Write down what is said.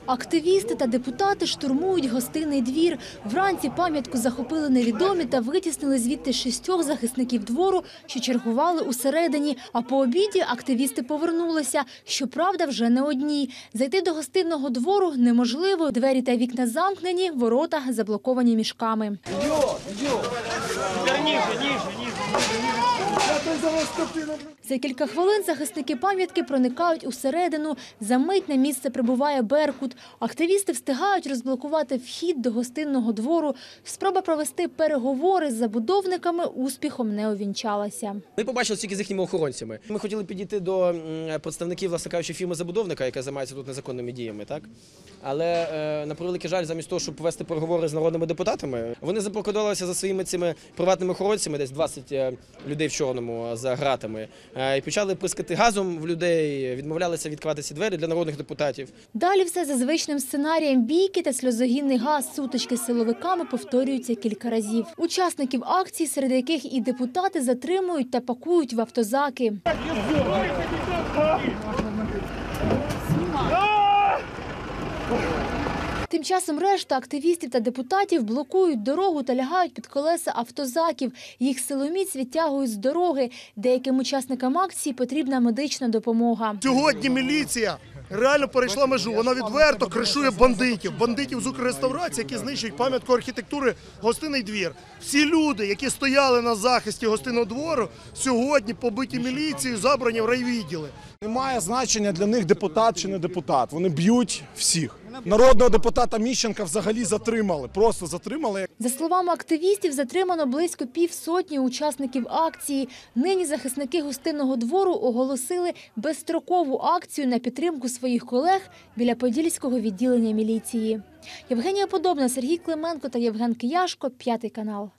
Активісти та депутати штурмують гостинний двір. Вранці пам'ятку захопили невідомі та витіснили звідти 6 захисників двору, що чергували усередині. А по обіді активісти повернулися. Щоправда, вже не одні. Зайти до гостинного двору неможливо. Двері та вікна замкнені, ворота заблоковані мішками. За кілька хвилин захисники пам'ятки проникають усередину. За мить на місце прибуває «Беркут». Активісти встигають розблокувати вхід до гостинного двору. Спроба провести переговори з забудовниками успіхом не увінчалася. Ми побачили тільки з їхніми охоронцями. Ми хотіли підійти до представників, власне кажучи, фірми-забудовника, яка займається тут незаконними діями, так? Але, на превеликий жаль, замість того, щоб повести переговори з народними депутатами, вони запрокидалися за своїми цими приватними охоронцями, десь 20 людей в чорному за гратами, і почали прискати газом в людей, відмовлялися відкривати ці двері для народних депутатів. Далі все за звичним сценарієм. Бійки та сльозогінний газ, сутички з силовиками повторюються кілька разів. Учасників акцій, серед яких і депутати, затримують та пакують в автозаки. Тим часом решта активістів та депутатів блокують дорогу та лягають під колеса автозаків. Їх силоміць відтягують з дороги. Деяким учасникам акції потрібна медична допомога. Сьогодні міліція реально перейшла межу. Вона відверто кришує бандитів з Укрреставрації, які знищують пам'ятку архітектури «Гостинний двір». Всі люди, які стояли на захисті Гостинного двору, сьогодні побиті міліцією, забрані в райвідділи. Немає значення для них депутат чи не депутат. Вони б'ють всіх. Народного депутата Міщенка взагалі затримали, просто затримали. За словами активістів, затримано близько півсотні учасників акції. Нині захисники Гостинного двору оголосили безстрокову акцію на підтримку своїх колег біля Подільського відділення міліції. Євгенія Подобна, Сергій Клименко та Євген Кияшко, 5 канал.